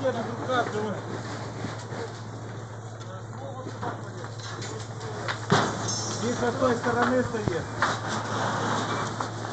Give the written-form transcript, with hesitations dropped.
держит рука, давай. Миша с той стороны стоит.